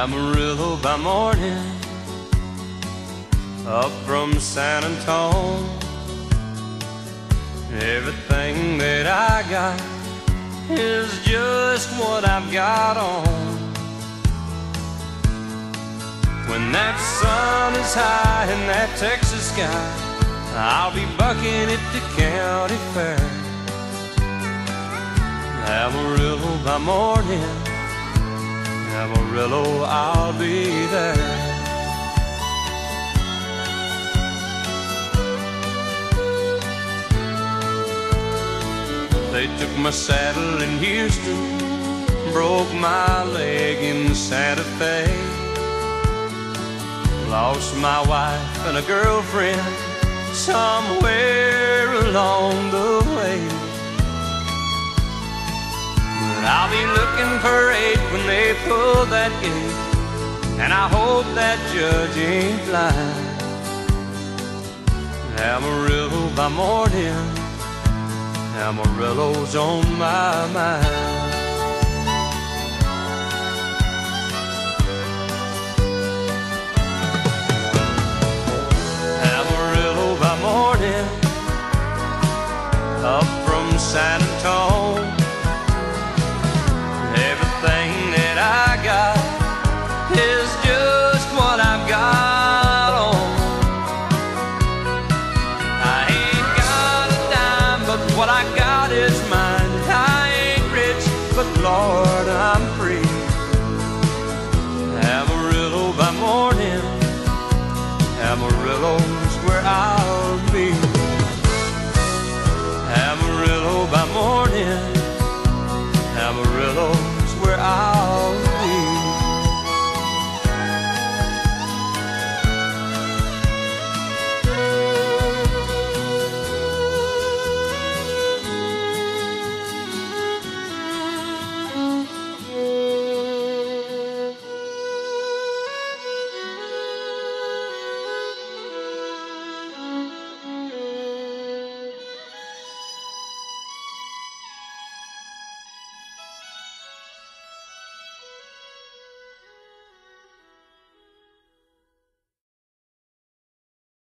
Amarillo by morning, up from San Antone. Everything that I got is just what I've got on. When that sun is high in that Texas sky, I'll be bucking at the county fair. Amarillo by morning, Amarillo, I'll be there. They took my saddle in Houston, broke my leg in Santa Fe, lost my wife and a girlfriend somewhere along the way. But I'll be looking for 8 when they pull that gate, and I hope that judge ain't blind. Amarillo by morning, Amarillo's on my mind. Amarillo by morning, up from San Antone. Everything that I got is just what I've got on. I ain't got a dime, but what I got is mine. I ain't rich, but Lord, I'm free. Amarillo by morning, Amarillo's where I'll be. Amarillo by morning,